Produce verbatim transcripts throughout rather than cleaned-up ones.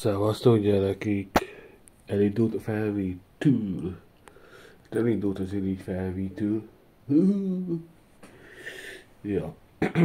Szevasztok gyerekik! Elindult a felvétül. Elindult azért így felvétül. Ja.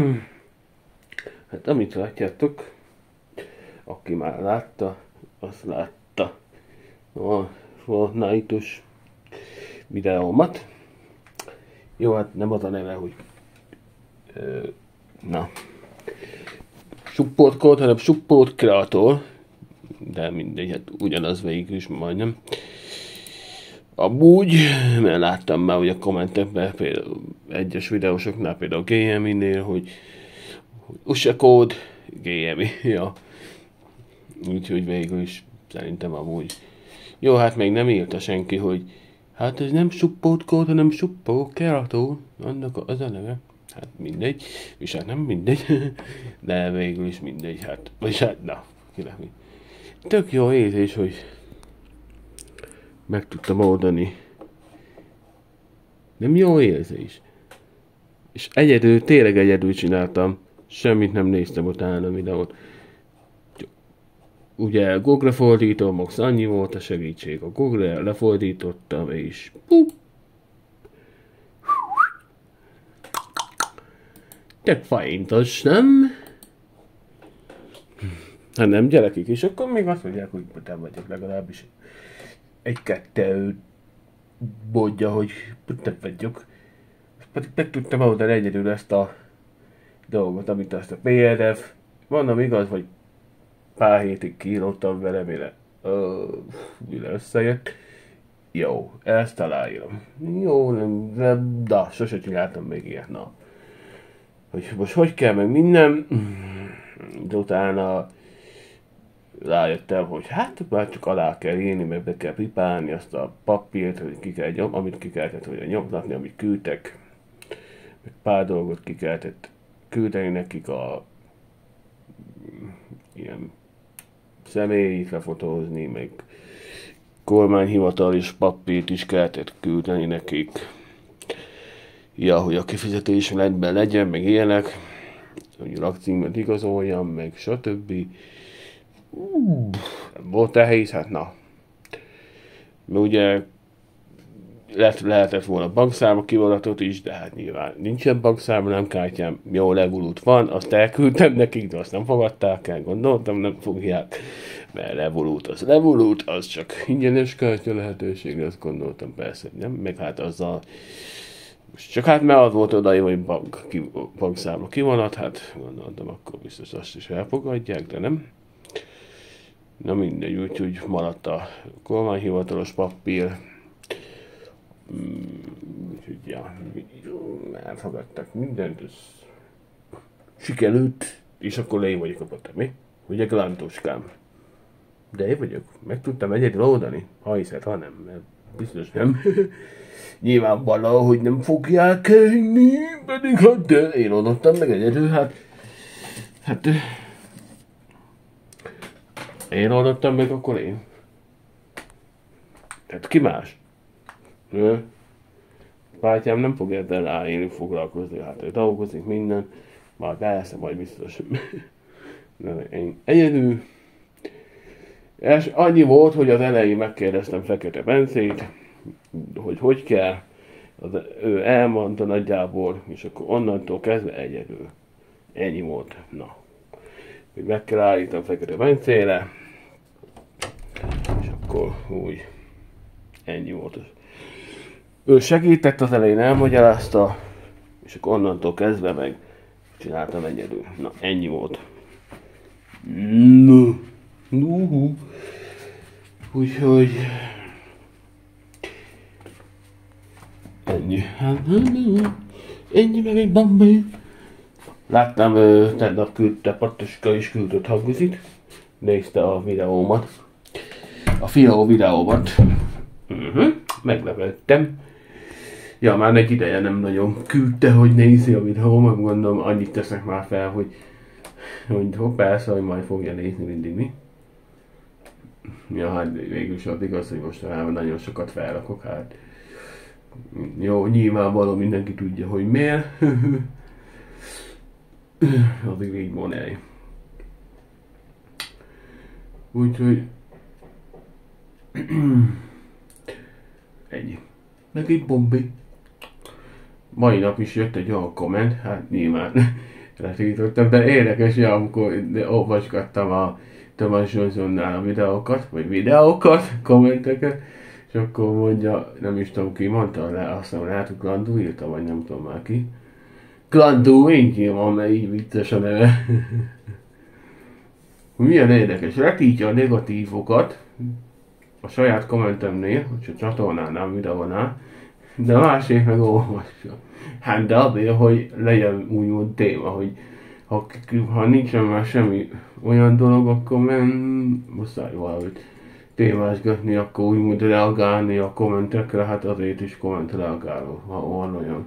Hát amit látjátok, aki már látta, azt látta a Fortnite-os videómat. Jó, hát nem az a neve, hogy ö, na support code, hanem support creator. De mindegy, hát ugyanaz végül is majdnem. Amúgy, mert láttam már, hogy a kommentekben például egyes videósoknál, például gé em i-nél, hogy, hogy u es á kód, gé em i, ja. Úgyhogy végül is szerintem amúgy. Jó, hát még nem írta senki, hogy hát ez nem support code, hanem support creator, annak az a neve. Hát mindegy, és hát nem mindegy, de végül is mindegy, hát, vagy hát, na, kinek mi. Tök jó érzés, hogy meg tudtam oldani. Nem jó érzés. És egyedül, tényleg egyedül csináltam. Semmit nem néztem utána a videót. Ugye Google fordítom, max annyi volt a segítség. A Google lefordítottam, és pup. Tök fajintos, nem? Hát nem, gyerekek, és akkor még azt mondják, hogy nem vagyok legalábbis egy-kettő bodja, hogy nem vagyok. Pedig meg tudtam oldani egyedül ezt a dolgot, amit azt a pé dé ef. Mondom igaz, hogy pár hétig kiírottam vele, mire, uh, mire összejött. Jó, ezt találom. Jó, nem, nem, de sose csináltam még ilyet, na. Hogy most hogy kell meg minden, de utána rájöttem, hogy hát már csak alá kell írni, meg be kell pipálni azt a papírt, hogy ki kell nyom, amit ki kellett hogy nyomtatni, amit küldtek. Meg pár dolgot ki kellett küldeni nekik a ilyen személyt lefotózni, meg kormányhivatalos papírt is kellett küldeni nekik. Ja, hogy a kifizetés rendben legyen, meg ilyenek, hogy lakcímet igazoljam, meg stb. Uh, volt nehéz, hát na. Mert ugye lehet, lehetett volna bankszámla kivonatot is, de hát nyilván nincsen bankszámla, nem kártyám, jó Revolut van, azt elküldtem nekik, de azt nem fogadták el, gondoltam, nem fogják, mert Revolut az Revolut, az csak ingyenes kártya lehetőség, azt gondoltam persze, nem, meg hát azzal, csak hát mert az volt oda, hogy bank, ki, bankszámla kivonat, hát gondoltam, akkor biztos azt is elfogadják, de nem. Na mindegy, úgyhogy maradt a kormányhivatalos papír. Úgyhogy ja, elfogadtak mindent, ez sikerült, és akkor én vagyok a patem, mi? Ugye Glantoskám. De én vagyok, meg tudtam egyedül oldani, ha hiszed, ha nem, mert biztos nem. Nyilvánvaló, hogy nem fogják hinni, pedig hát de én oldottam meg egyedül, hát, hát, én oldottam meg, akkor én. Tehát ki más? Nő? Bátyám nem fog ezzel ráélni, foglalkozni, hát ő dolgozik minden, már persze, majd biztos. De én egyedül. És annyi volt, hogy az elején megkérdeztem Fekete Bencét, hogy hogy kell, az, ő elmondta nagyjából, és akkor onnantól kezdve egyedül. Ennyi volt. Na. Hogy meg kell állítani Fekete Bencére, és akkor úgy. Ennyi volt. Ő segített az elején, elmagyarázta, és akkor onnantól kezdve meg csináltam egyedül. Na, ennyi volt. No. No. Úgyhogy ennyi. Ennyi meg egy bambi. Láttam, tegnap küldte, Patoska is küldött hangozit. Nézte a videómat. A fió videómat. Uh-huh. Meglepettem. Ja, már egy ideje nem nagyon küldte, hogy nézi a videómat, gondolom, annyit teszek már fel, hogy hogy persze, hogy majd fogja nézni mindig, mi? Ja, hát végül is az igaz, hogy mostanában nagyon sokat felrakok, hát jó, nyilvánvaló mindenki tudja, hogy miért. Addig így van el. Úgyhogy... ennyi. Meg egy bombi. Mai nap is jött egy olyan komment, hát nyilván letiltottam, de érdekes, hogy amikor olvasgattam a Thomas Johnsonnál a videókat, vagy videókat, kommenteket, és akkor mondja, nem is tudom ki mondta, le, azt mondom, lehet, hogy Glandú írta, vagy nem tudom már ki. Glandú, én van, mert így vicces a neve. Milyen érdekes, letiltja a negatívokat a saját kommentemnél, vagy a csatornánál, videónál, de a másik meg olvassa. Hát de azért, hogy legyen úgymond téma, hogy ha, ha nincsen már semmi olyan dolog, akkor men muszáj valamit témázgatni, akkor úgymond reagálni a kommentekre, hát azért is komment reagálok, ha van olyan.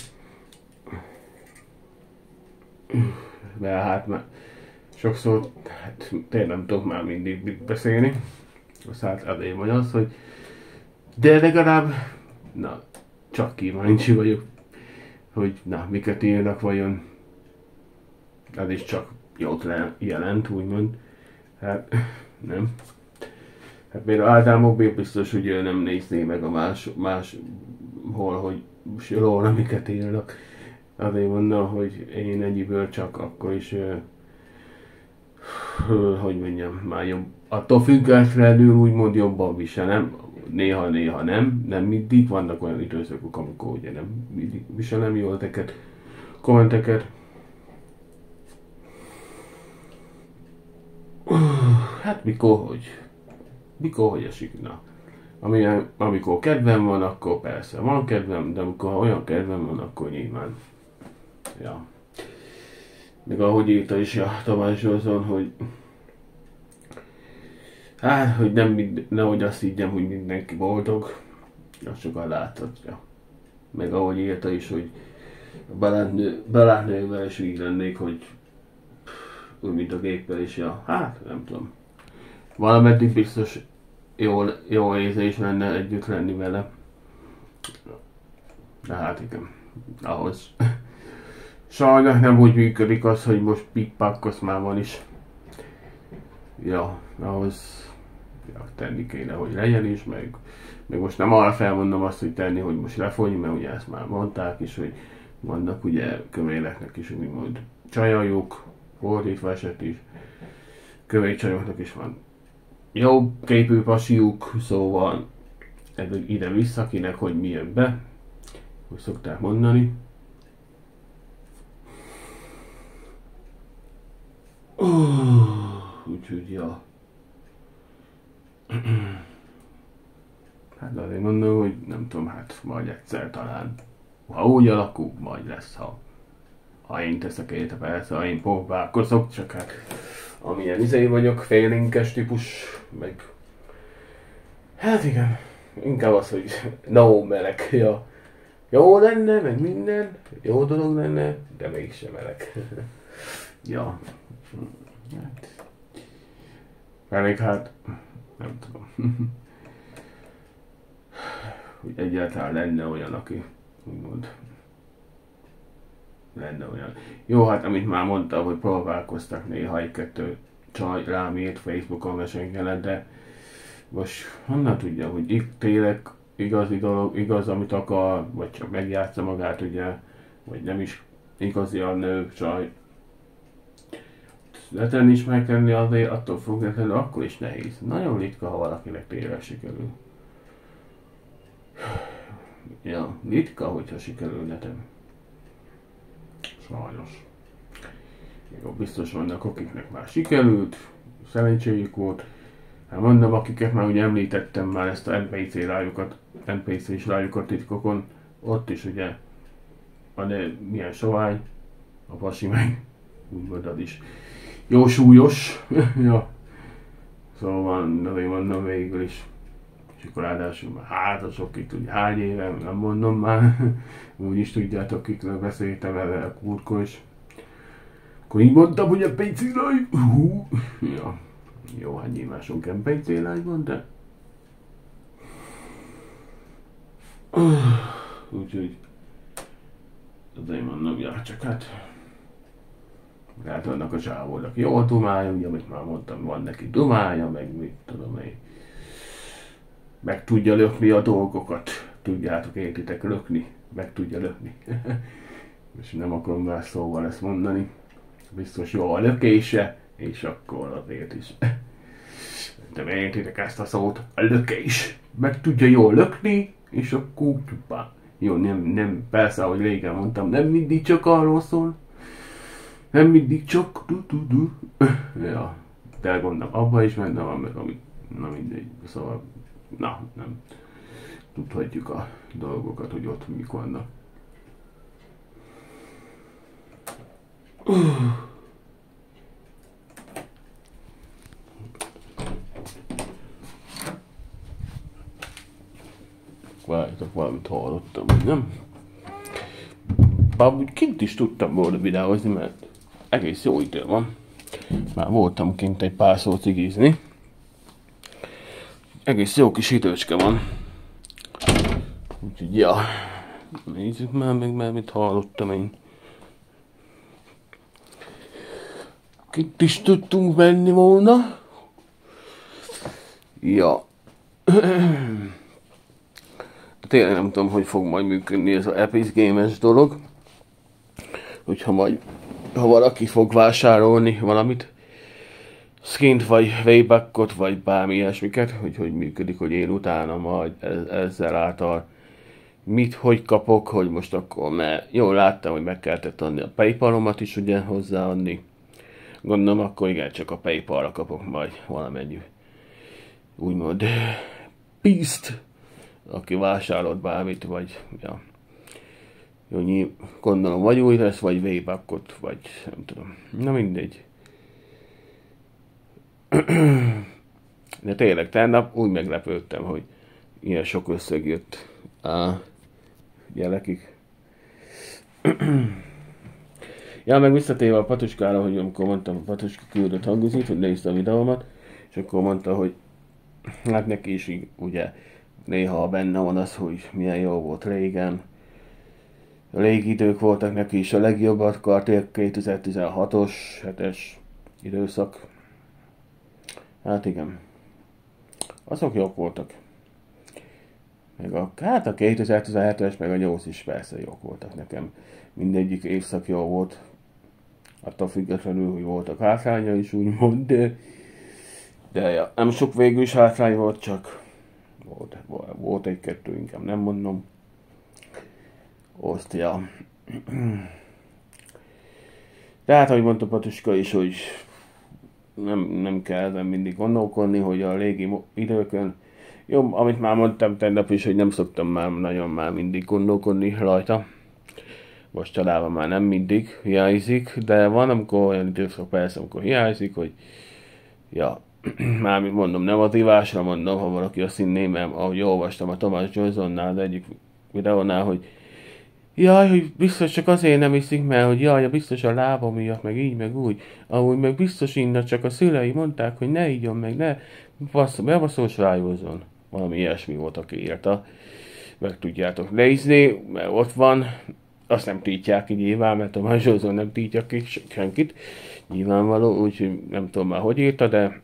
De hát már sokszor, hát tényleg nem tudok már mindig mit beszélni. Azt hát azért vagy az, hogy de legalább, na, csak kíváncsi vagyok, hogy na, miket írnak vajon. Ez is csak jót jelent, úgymond. Hát, nem. Hát például Ádámok biztos, hogy ő nem nézné meg a más, más hol, hogy róla miket írnak. Azért mondom, hogy én ennyiből csak akkor is, hogy mondjam, már jobb. Attól függetlenül úgymond jobban viselem. Néha-néha nem, nem mindig, vannak olyan időszakok, amikor ugye nem mindig viselem jól teket, kommenteket. Hát mikor, hogy? Mikor, hogy esik? Na. Amilyen, amikor kedvem van, akkor persze van kedvem, de amikor olyan kedvem van, akkor nyilván. Ja. Meg ahogy írta is a Tamás Zsolzon, hogy hát, hogy nem mind, nehogy azt higgyem, hogy mindenki boldog, azt sokan láthatja. Meg ahogy írta is, hogy belátnő, belátnővel is így lennék, hogy úgy, mint a géppel is, ja, hát nem tudom. Valameddig biztos jól, jó érzés lenne együtt lenni vele. De hát igen, ahhoz. Sajnos nem úgy működik az, hogy most pikpakkosz már van is. Ja, ahhoz ja, tenni kéne, hogy legyen is, meg, meg most nem arra felmondom azt, hogy tenni, hogy most lefogy, mert ugye ezt már mondták is, hogy vannak ugye kövéleknek is úgymond csajajuk, fordítva eset is, kövécsajoknak is van jó képű pasiuk, szóval ide-vissza kinek, hogy mi jön be, hogy szokták mondani. Uh, úgyhogy ja. Hát azért mondom, hogy nem tudom, hát majd egyszer talán. Ha úgy alakul, majd lesz, ha, ha én teszek érte, persze, ha én próbálkozok, csak hát amilyen izé vagyok, félinkes típus, meg hát igen, inkább az, hogy no meleg, ja. Jó lenne, meg minden, jó dolog lenne, de mégsem meleg. Ja. Hát. Elég hát, nem tudom. Hogy egyáltalán lenne olyan, aki úgymond lenne olyan. Jó, hát amit már mondtam, hogy próbálkoztak néha egy-kettő csaj rám írt Facebookon mesenkelet, de most honnan tudja, hogy itt tényleg igazi dolog, igaz, amit akar, vagy csak megjátsza magát, ugye, vagy nem is igazi a nő, csaj. Leten is megtenni azért, attól függetlenül akkor is nehéz. Nagyon ritka, ha valakinek tényleg sikerül. Ja, ritka, hogyha sikerül netem. Sajnos. Még biztos vannak, akiknek már sikerült, szerencséjük volt. Hát mondom, akiket már ugye említettem már ezt a en pé cé rájukat, en pé cés rájukat titkokon, ott is ugye van milyen sovány, a pasi meg, úgymond az is jó súlyos. Ja. Szóval azért mondom végül is. És akkor ráadásul már hát az akik ugye hány éve, nem mondom már, úgyis tudjátok, kikről beszéltem vele a kurkol is. Akkor így mondtam, hogy a pé cé live, hú, ja. Jó, hát nyilván sok en pé cé live van, de úgyhogy azért mondom, ja, csak hát Hát annak a csávónak jó dumája, ugye, amit már mondtam, van neki dumája, meg mit tudom én. Meg tudja lökni a dolgokat. Tudjátok, értitek, lökni. Meg tudja lökni. És nem akarom más szóval ezt mondani. Biztos jó a lökése, és akkor azért is. De értitek ezt a szót? A lökés. Meg tudja jól lökni, és akkor csupán. Jó, nem, nem, persze, ahogy régen mondtam, nem mindig csak arról szól. Nem mindig csak du-du-du. Ja, de gondolom, abba is benne van, meg amit, na mindegy, szóval, na, nem tudhatjuk a dolgokat, hogy ott mik vannak. Várjátok, valamit hallottam, nem? Bár úgy kint is tudtam volna videózni, mert egész jó idő van. Már voltam kint egy pár szó cigizni. Egész jó kis időcske van. Úgyhogy ja, nézzük már meg, mert mit hallottam én. Kint is tudtunk menni volna. Ja. Tényleg nem tudom, hogy fog majd működni ez a Epic Games dolog. Hogyha majd, ha valaki fog vásárolni valamit, skint vagy waybackot, vagy bármi ilyesmiket, hogy hogy működik, hogy én utána majd ezzel által mit, hogy kapok, hogy most akkor, mert jól láttam, hogy meg kellett adni a Paypalomat is ugye hozzáadni. Gondolom, akkor igen, csak a Paypalra kapok majd valamennyi úgymond pénzt, aki vásárolt bármit, vagy ja. Jó, nyilv, gondolom, vagy új lesz, vagy waybackot, vagy nem tudom. Na mindegy. De tényleg, tegnap úgy meglepődtem, hogy ilyen sok összeg jött a gyerekig. Ja, meg visszatérve a Patuskára, hogy amikor mondtam, a Patuska küldött hangozít, hogy nézte a videómat, és akkor mondta, hogy hát neki is így, ugye néha benne van az, hogy milyen jó volt régen. A régi idők voltak neki is a legjobbat, akart kétezer-tizenhatos, hetes időszak. Hát igen. Azok jók voltak. Meg a, hát a kétezer-tizenhetes, meg a nyolc is persze jók voltak nekem. Mindegyik évszak jó volt. Attól függetlenül, hogy voltak hátránya is úgymond, de, de ja, nem sok végül is hátrány volt, csak volt, volt egy-kettő, inkább nem mondom. Azt, ja. Tehát, ahogy mondta Patuska is, hogy nem, nem kell ezen mindig gondolkodni, hogy a régi időkön, jó, amit már mondtam tegnap is, hogy nem szoktam már nagyon már mindig gondolkodni rajta. Most családban már nem mindig hiányzik, de van, amikor olyan időszak persze, amikor hiányzik, hogy ja, mármint mondom, nem az ivásra mondom, ha valaki azt hinné, mert ahogy olvastam a Thomas Johnsonnál, az egyik videónál, hogy jaj, hogy biztos csak azért nem iszik, mert hogy jaj, biztos a lába miatt, meg így, meg úgy. Ahogy meg biztos inna, csak a szülei mondták, hogy ne igyon, meg ne bebaszós rájózzon. Valami ilyesmi volt, aki írta. Meg tudjátok nézni, mert ott van. Azt nem tiltják ki nyilván, mert a Mazsózon nem tiltja ki senkit. Nyilvánvaló, úgyhogy nem tudom már, hogy írta, de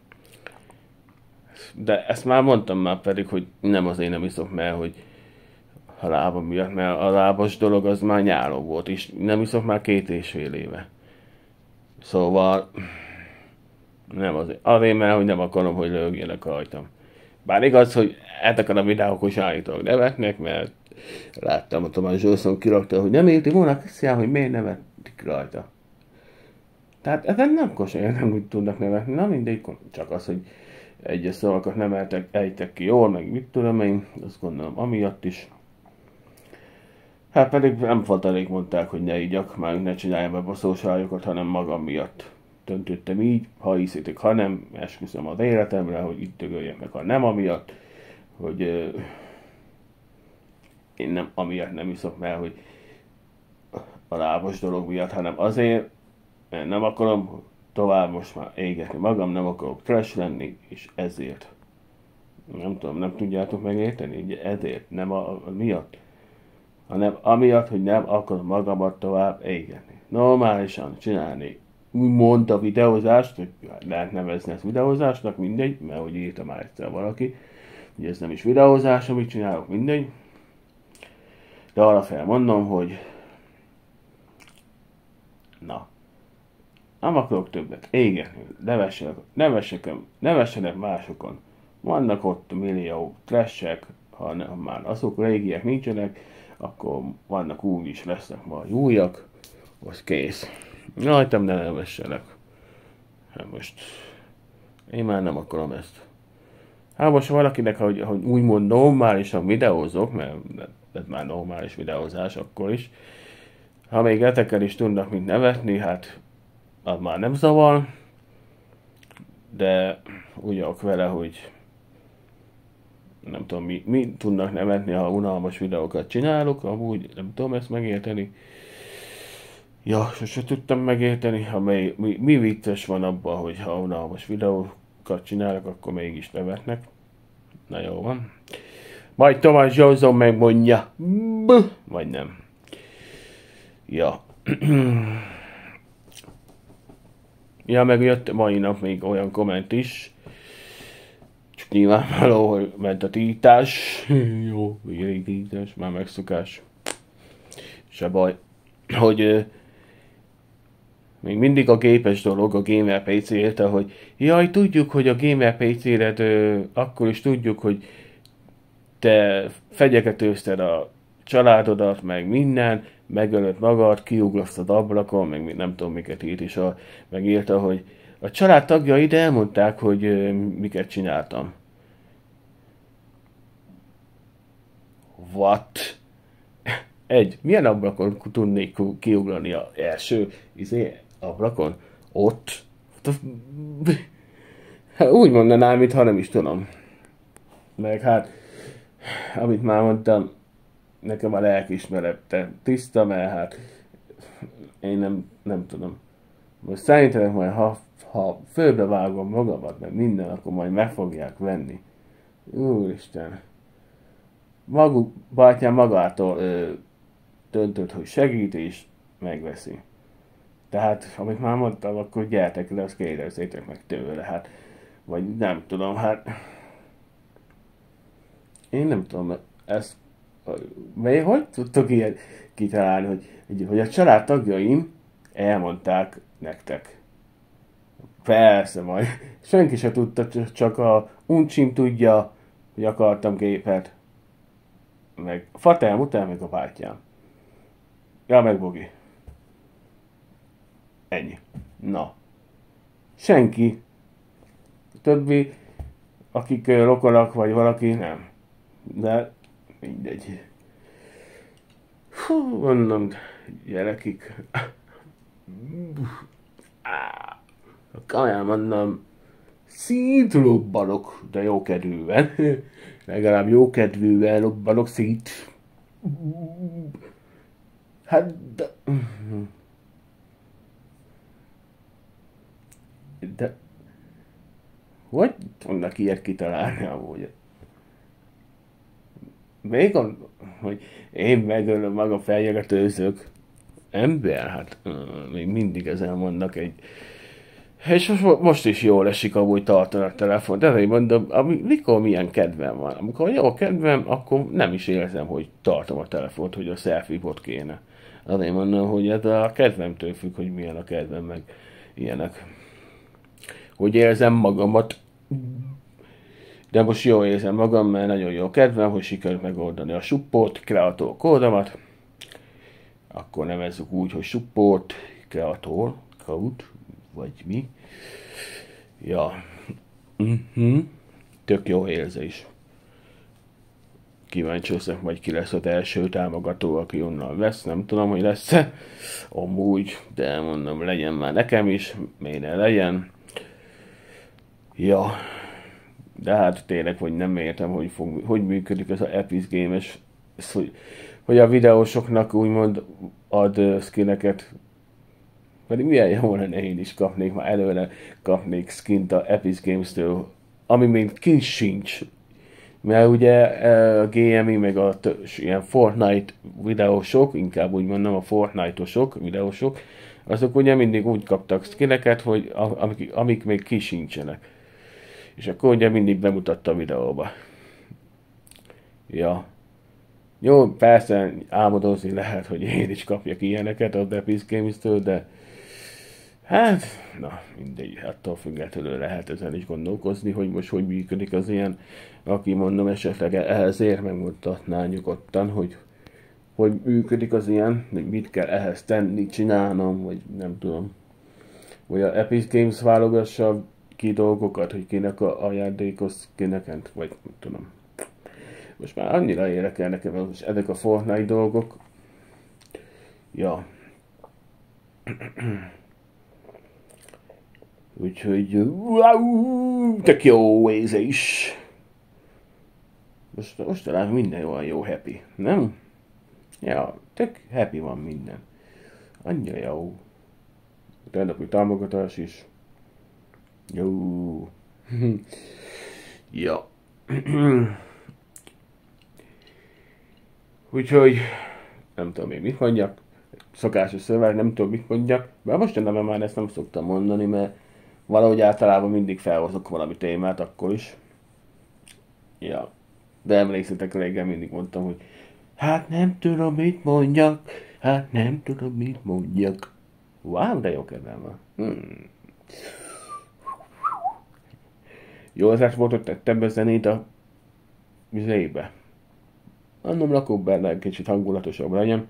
de ezt már mondtam már pedig, hogy nem azért nem iszok, mert hogy a lábam miatt, mert a lábas dolog az már nyáron volt, és nem iszok már két és fél éve. Szóval nem azért, azért mert hogy nem akarom, hogy lögjenek rajtam. Bár igaz, hogy ezeken a videókos állítólag nevetnek, mert láttam, hogy Thomas Johnson kirakta, hogy nem érti volna Krisztián, hogy miért nevetik rajta. Tehát ezen nem kosolyan nem úgy tudnak nevetni, na mindegy, csak az, hogy egyes szavakat nem eltek, ejtek ki jól, meg mit tudom én, azt gondolom amiatt is. Hát pedig nem volt elég, mondták, hogy ne igyak, már ne csináljam be baszós rájokat, hanem magam miatt döntöttem így, ha hiszitek, ha nem, esküszöm az életemre, hogy itt dögöljek meg, ha nem amiatt, hogy euh, én nem amiatt nem iszok, mert hogy a lábos dolog miatt, hanem azért, mert nem akarom tovább most már égetni magam, nem akarok trash lenni, és ezért. Nem tudom, nem tudjátok megérteni, ezért, nem a, a miatt. hanem amiatt, hogy nem akarom magamat tovább égetni. Normálisan csinálni úgymond a videózást, hogy lehet nevezni ezt videózásnak, mindegy, mert hogy írta már egyszer valaki, hogy ez nem is videózás, amit csinálok, mindegy. De arra felmondom, hogy na, nem akarok többet égetni, nevessenek, nevessenek, nevessenek másokon. Vannak ott millió trashek, ha nem, már azok régiek nincsenek, akkor vannak új is, lesznek majd újak, az kész. Rajtam ne nevessenek. Hát most én már nem akarom ezt. Hát most valakinek, hogy, hogy úgymond normálisan videózok, mert ez már normális videózás akkor is, ha még etekkel is tudnak mint nevetni, hát az már nem zavar, de úgy vagyok vele, hogy nem tudom, mi, mi tudnak nevetni, ha unalmas videókat csinálok, amúgy nem tudom ezt megérteni. Ja, sose tudtam megérteni, ha mi, mi, mi vicces van abban, hogy ha unalmas videókat csinálok, akkor mégis nevetnek. Na jó van. Majd Thomas Johnson megmondja. Buh! Vagy nem. Ja. Ja, meg jött mai nap még olyan komment is. Csak nyilvánvaló, hogy ment a tiltás. Jó, végig tiltás, már megszokás. Se baj. Hogy euh, még mindig a gépes dolog, a gamer pé cé érte, hogy jaj, tudjuk, hogy a gamer pé cé-red, euh, akkor is tudjuk, hogy te fenyegetőzted a családodat, meg minden, megölött magad, kiugrasztad ablakon, meg nem tudom miket írt is, a, megírta, hogy a család tagjaid elmondták, hogy ö, miket csináltam. What? Egy, milyen ablakon tudnék kiugrani az első izé, ablakon? Ott? Úgy mondanám, mintha nem is tudom. Meg hát, amit már mondtam, nekem a lelkiismerete tiszta, mert hát én nem, nem tudom. Most szerintem majd, ha, ha fölbevágom magamat, meg minden, akkor majd meg fogják venni. Úristen. Maguk, bátyám magától ö, döntött, hogy segít, és megveszi. Tehát, amit már mondtam, akkor gyertek le, azt kérdezzétek meg tőle, hát. Vagy nem tudom, hát. Én nem tudom, ezt Mert hogy tudtok ilyen kitalálni, hogy, hogy a család tagjaim elmondták nektek? Persze, majd. Senki se tudta, csak a uncsim tudja, hogy akartam gépet. Meg Fatel, Mutel, meg a bátyám. Ja, meg Bogi. Ennyi. Na. Senki. A többi, akik rokonak, vagy valaki, nem. De mindegy. Hú, mondom, gyerekik. Kamán mondom, szétlobbanok, de jó kedvűen. Legalább jó kedvűen lobbanok szét. Hát, de... De... Hogy tudnak ilyet kitalálni amúgy? Még on, hogy én megölöm magam feljegetőzök. Ember, hát még mindig ezen vannak egy... És most, most is jól esik amúgy tartani a telefont. De én mondom, ami, mikor milyen kedvem van. Amikor jó kedvem, akkor nem is érzem, hogy tartom a telefont, hogy a selfie-bot kéne. Azért mondom, hogy ez a kedvemtől függ, hogy milyen a kedvem, meg ilyenek. Hogy érzem magamat. De most jól érzem magam, mert nagyon jó kedvem, hogy sikerült megoldani a support, kreator kódomat. Akkor nevezzük úgy, hogy support, kreator, code, vagy mi. Ja. Uh-huh. Tök jó érzés. Kíváncsi leszek, majd ki lesz az első támogató, aki onnan vesz. Nem tudom, hogy lesz-e. Amúgy, de mondom, legyen már nekem is. Miért ne legyen. Ja. De hát tényleg, hogy nem értem, hogy, fog, hogy működik ez a Epic Games-es, hogy, hogy a videósoknak úgymond ad skineket. Pedig milyen jó lenne, én is kapnék, már előre kapnék skint a Epic Games-től, ami még kint sincs. Mert ugye a gé em i meg a t- ilyen Fortnite videósok, inkább úgy mondom a Fortnite-osok, videósok, azok ugye mindig úgy kaptak skineket, hogy a- amik, amik még ki sincsenek. És akkor ugye mindig bemutatta a videóba. Ja. Jó, persze álmodozni lehet, hogy én is kapjak ilyeneket a Epic Games-től, de hát, na mindegy, attól függetlenül lehet ezen is gondolkozni, hogy most hogy működik az ilyen, aki mondom esetleg ehhez ér, megmutatná nyugodtan, hogy hogy működik az ilyen, hogy mit kell ehhez tenni, csinálnom, vagy nem tudom. Vagy a Epic Games válogassa ki dolgokat, hogy kinek a ajándékos skineket, vagy nem tudom. Most már annyira érdekel nekem most ezek a Fortnite dolgok. Ja. Úgyhogy... Wow, tök jó ez is. Most, most talán minden olyan jó happy, nem? Ja, tök happy van minden. Annyira jó. Tegnapi támogatás is. Jó. Ja. Úgyhogy nem tudom még mit mondjak. Szokásos szöveg, nem tudom mit mondjak. Bár mostanában már ezt nem szoktam mondani, mert valahogy általában mindig felhozok valami témát akkor is. Ja. De emlékszetek, régen mindig mondtam, hogy hát nem tudom mit mondjak, hát nem tudom mit mondjak. Wow, de jó kedvem van. Hmm. Jó az volt, tettem be zenét a vizébe. Annom lakóbb benne kicsit hangulatosabb legyen.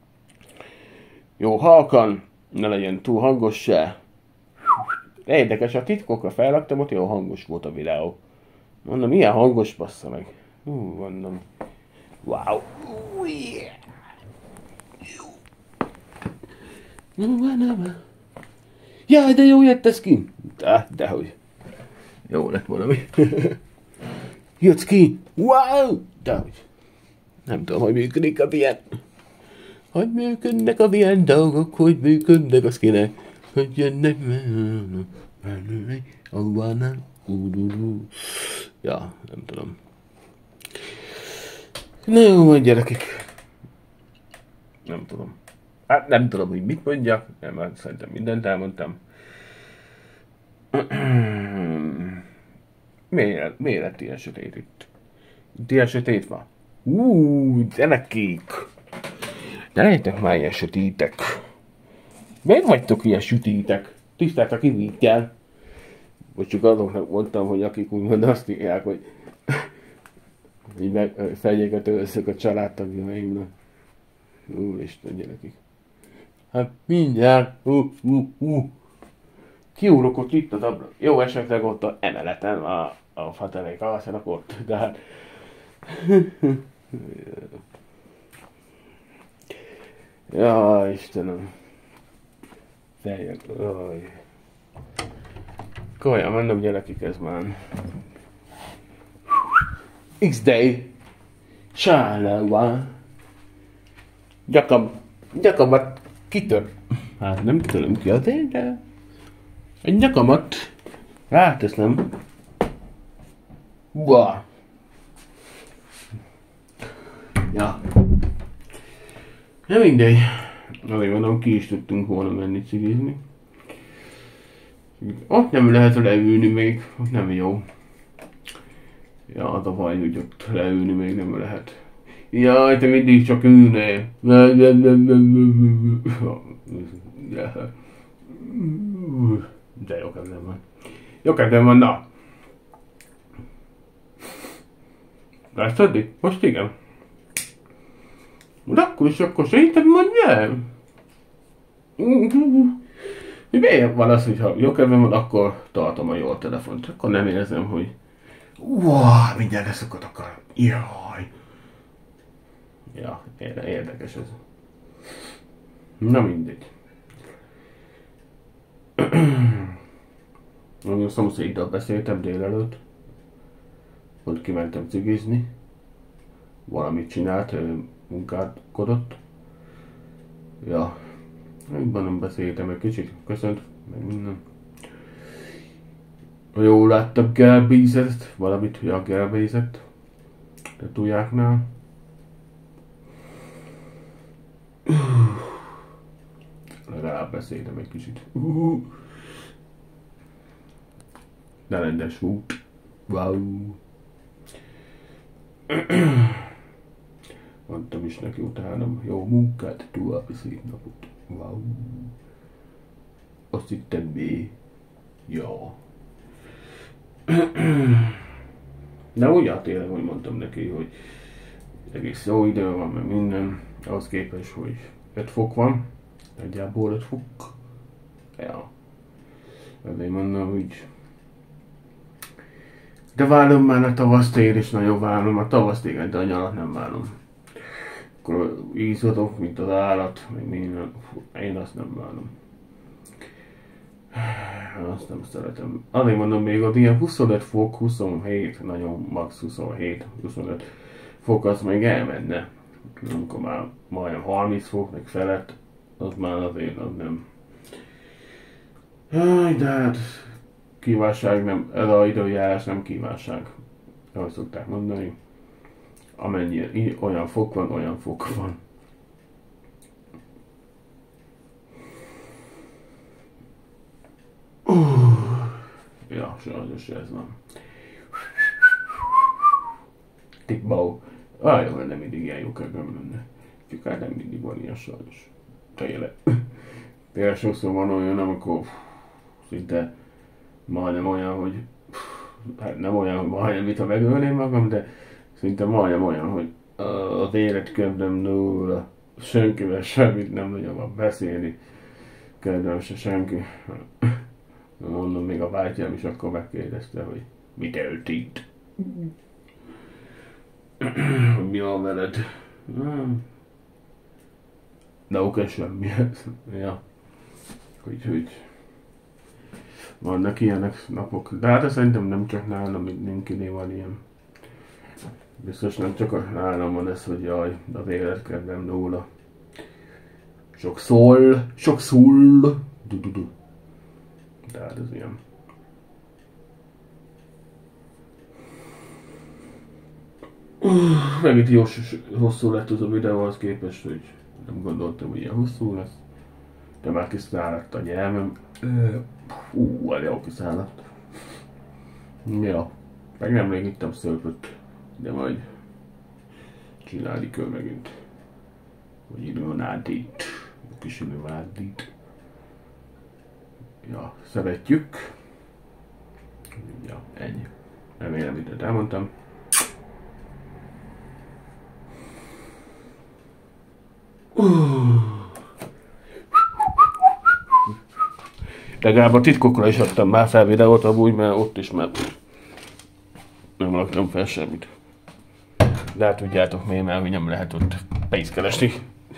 Jó halkan, ne legyen túl hangos se. Érdekes, a titkokra felraktam, ott jó hangos volt a videó. Mondom, milyen hangos bassza meg. Hú, mondom. Wow. Ú, yeah. Jaj, de jó jött ez ki. De, dehogy. Jó lett valami. Jössz ki. Wow. Dehogy. Nem tudom, hogy működik a ilyen. Hogy működnek a ilyen dolgok, hogy működnek a skinek. Hogy jönnek. Ja, nem tudom. Na jó, majd gyerekek. Nem tudom. Hát nem tudom, hogy mit mondjak. Nem, hát szerintem mindent elmondtam. Miért, miért lett ilyen sötét itt? Itt ilyen sötét van. Úúúú, gyerekek. Ne legyetek már ilyen sötétek. Miért vagytok ilyen sötétek? Tisztelt a kivétel. Vagy csak azoknak mondtam, hogy akik úgymond azt írják, hogy így meg fegyeket ölszök a családtagjaimnak. Úristen, gyerekek. Hát mindjárt. Uh, uh, uh. Kiúrok ott itt az ablak. Jó, esetleg ott a emeleten a, a faterék alszanak ott, de hát... Jaj, Istenem. Feljek, jaj. Komolyan mondom, gyerekek, ez már... X-Day. Sáláva. Gyakam, gyakamat kitör. Hát nem töröm ki azért, de... Egy nyakamat ráteszem. Uá. Ja. Ja, mindegy. Azért mondom, ki is tudtunk volna menni cigizni. Ott nem lehet leülni még, ott nem jó. Ja, az a baj, hogy ott leülni még nem lehet. Jaj, te mindig csak ülnél. De jó kedvem van. Jó kedvem van, na. Látszod? Most igen. De akkor is akkor szerintem mondjál. Miért van az, hogyha jó kedvem van, akkor tartom a jó telefont. Akkor nem érzem, hogy uá, mindjárt leszokott akar. Jaj. Ja, érdekes ez. Na mindegy. A szomszéddal beszéltem délelőtt, hogy kimentem cigizni, valamit csinált, munkálkodott. Ja, egyben nem beszéltem egy kicsit, köszönt, meg minden. Jól láttam Gelbézet, valamit, ja, Gelbézet. Tetujáknál. Legalább beszéltem egy kicsit. De rendes út. Wow. Mondtam is neki utálom. Jó munkát, további szép napot. Wow. Azt hittem mi? Ja. De úgy tényleg, hogy mondtam neki, hogy egész jó idő van, meg minden. Ahhoz képest, hogy öt fok van. Nagyjából öt fok. Ja. Ezért mondom, hogy de várom már a tavaszt, én is nagyon várom. A tavaszt igen, de a nyarat nem várom. Akkor ízadok, mint az állat, meg minden. Én azt nem várom. Azt nem szeretem. Azért mondom, még ott ilyen huszonöt fok, huszonhét, nagyon max huszonhét, huszonöt fok, az még elmenne. Amikor már majdnem harminc fok, meg felett, az már azért az nem. Jaj, de hát kívánság nem, ez az időjárás nem kívánság. Ahogy szokták mondani. Amennyi olyan fok van, olyan fok van. Uh, ja, sajnos ez van. Tickbau. Ah, jó, nem mindig ilyen jó kedvem lenne. Csak hát nem mindig van ilyen sajnos. Tényleg. Tényleg sokszor van olyan, amikor szinte majdnem olyan, hogy hát nem olyan, hogy majdnem, mint ha megölném magam, de szinte majdnem olyan, hogy az életkedvem nulla. Senkivel semmit nem nagyon van beszélni. Kedvem se senki. Mondom, még a bátyám is akkor megkérdezte, hogy mit ölt itt. Mi van veled? De oké, semmi. Ja. Úgyhogy vannak ilyenek napok. De hát szerintem nem csak nálam, mindenkinél van ilyen. Biztos nem csak nálam van ez, hogy jaj, az életkedvem nulla. Sok szól, sok szól. Du-du-du. De hát ez ilyen. Uh, megint jó hosszú lett az a videóhoz képest, hogy nem gondoltam, hogy ilyen hosszú lesz. De már kiszáradt a nyelvem. Hú, uh, jó kiszáradt. Ja, meg nemrég ittam szörpöt, de majd csinálni kell megint. Vagy illuminádit. A kis illuminádit. Ja, szeretjük. Ja, ennyi. Remélem, mindent elmondtam. Legalább a titkokra is adtam már fel videót, amúgy, mert ott is már nem raktam fel semmit. De hát tudjátok miért, mert nem lehet ott pénzt keresni.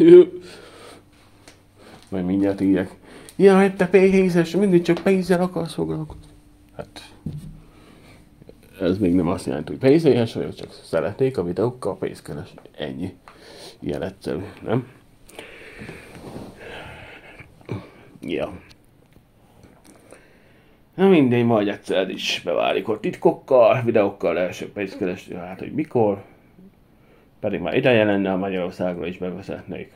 Majd mindjárt írják. Jaj, te pénzes, mindig csak pénzzel akarsz foglalkozni. Hát ez még nem azt jelenti, hogy pénzéhes vagyok, csak szeretnék a videókkal pénzt keresni. Ennyi. Ilyen egyszerű, nem? Ja. Na mindegy, majd egyszer is beválik ott titkokkal, videókkal leesek pénzt keresni, hát hogy mikor. Pedig már ideje lenne, a Magyarországra is bevezetnék.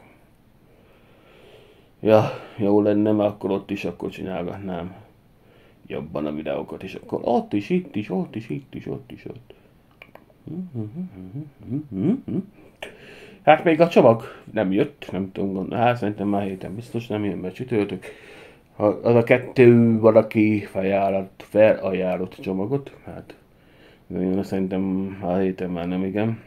Ja, jó lenne, mert akkor ott is akkor csinálgatnám jobban a videókat, és akkor ott is, itt is, ott is, itt is, ott is, ott. Hát még a csomag nem jött, nem tudom gondolni, hát szerintem már héten biztos nem jön, mert csütörtök. Az a kettő valaki felajánlott, felajánlott csomagot, hát én szerintem a héten már nem igen.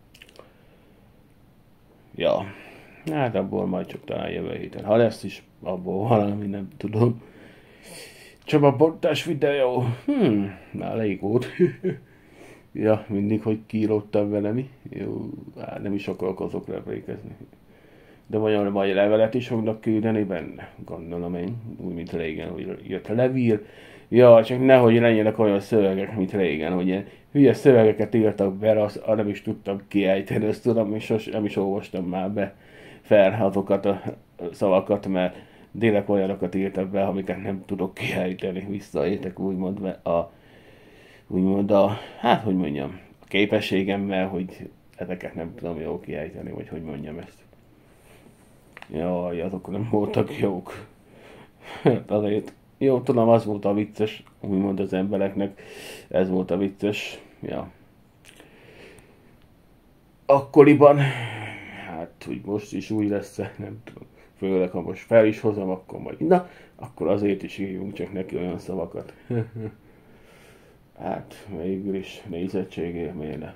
Ja, hát abból majd csak talán jövő héten. Ha lesz is, abból valami, nem tudom. Csomabontás videó. Hmm, már elég volt. Ja, mindig, hogy kiíródtam vele mi. Jó, hát nem is akarok azok emlékezni. De magyar majd levelet is fognak küldeni benne, gondolom én. Úgy, mint régen, hogy jött a levír. Ja, csak nehogy legyenek olyan szövegek, mint régen, hogy ilyen hülye szövegeket írtak be, azt nem is tudtam kiejteni, ezt tudom, és sos, nem is olvastam már be fel azokat a szavakat, mert délek olyanokat írtak be, amiket nem tudok kiejteni, visszaértek úgymond a, úgymond a, hát hogy mondjam, a képességemmel, hogy ezeket nem tudom jól kiejteni, vagy hogy mondjam ezt. Jaj, azok nem voltak jók. Azért, jó, tudom, az volt a vicces, úgymond az embereknek, ez volt a vicces, ja. Akkoriban, hát, hogy most is úgy lesz, nem tudom, főleg ha most fel is hozom, akkor majd, na, akkor azért is írjunk csak neki olyan szavakat. Hát, végül is nézettségért miért ne.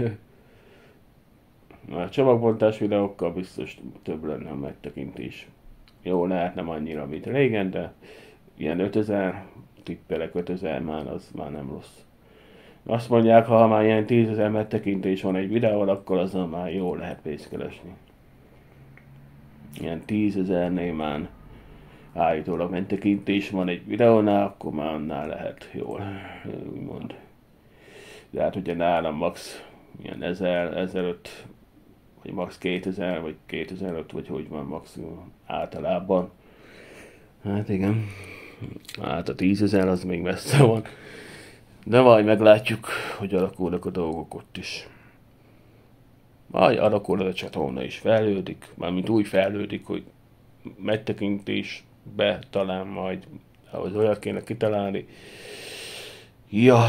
A csomagbontás videókkal biztos több lenne a megtekintés. Jó, lehet nem annyira, mint régen, de ilyen ötezer, tippelek ötezer már, az már nem rossz. Azt mondják, ha már ilyen tízezer megtekintés van egy videón, akkor azzal már jól lehet pénzt keresni. Ilyen tízezernél már állítólag megtekintés van egy videónál, akkor már annál lehet jól, úgymond. De hát ugye nálam max ilyen ezer, ezeröt, vagy max kétezer, vagy kétezer-öt, vagy hogy van maximum általában. Hát igen, hát a tízezer az még messze van. De majd meglátjuk, hogy alakulnak a dolgok ott is. Majd alakul a csatorna is fejlődik, mármint úgy fejlődik, hogy megtekintésbe talán majd, ahhoz olyat kéne kitalálni. Ja,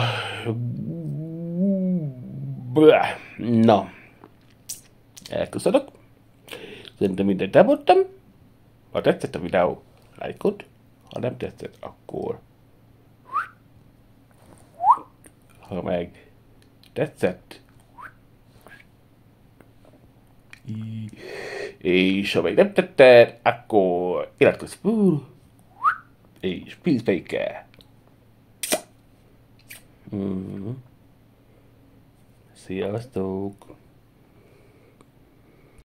na, elköszönök. Szerintem mindent elmondtam. Ha tetszett a videó, lájkod. Ha nem tetszett, akkor ha meg tetszett, és ha meg nem tetted, akkor iratkozz fel, és pénzbejke. Mm-hmm. Sziasztok!